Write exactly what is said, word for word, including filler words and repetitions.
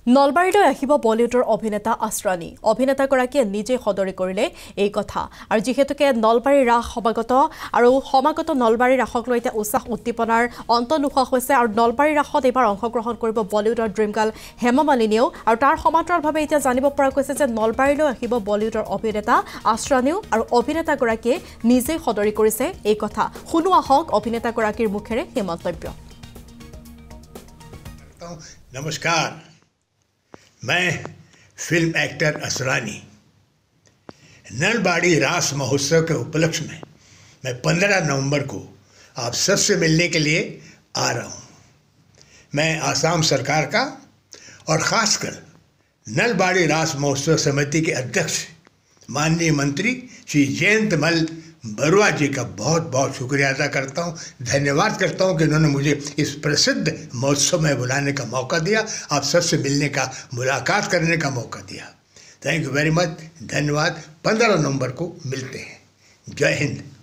নলবাৰীলৈ আহিব বলিউডৰ অভিনেতা আশ্ৰানী অভিনেতাগৰাকীয়ে নিজে সদৰি কৰিলে এই কথা আৰু যিহেতুকে নলবাৰী ৰাস সমাগত আৰু সমাগত নলবাৰী ৰাসক লৈ এতিয়া উৎসাহ উদ্দীপনাৰ অন্ত নোহোৱা হৈছে আৰু নলবাৰী ৰাসত এবাৰ অংশগ্ৰহণ কৰিব বলিউডৰ ড্ৰিম গাৰ্ল হেমা মালিনীয়েও আৰু তাৰ সমান্তৰালভাৱে এতিয়া জানিব পৰা গৈছে যে নলবাৰীলৈ আহিব বলিউডৰ অভিনেতা আশ্ৰানীও আৰু অভিনেতাগৰাকীয়ে নিজে সদৰি কৰিছে এই কথা শুনো আহক অভিনেতাগৰাকীৰ মুখেৰে এই মন্তব্য। नमस्कार, मैं फिल्म एक्टर असरानी नलबाड़ी रास महोत्सव के उपलक्ष्य में मैं पंद्रह नवंबर को आप सबसे मिलने के लिए आ रहा हूँ। मैं आसाम सरकार का और ख़ासकर नलबाड़ी रास महोत्सव समिति के अध्यक्ष माननीय मंत्री श्री जयंत मल बरुआ जी का बहुत बहुत शुक्रिया अदा करता हूँ, धन्यवाद करता हूँ कि उन्होंने मुझे इस प्रसिद्ध महोत्सव में बुलाने का मौका दिया, आप सबसे मिलने का, मुलाकात करने का मौका दिया। थैंक यू वेरी मच, धन्यवाद। पंद्रह नवंबर को मिलते हैं। जय हिंद।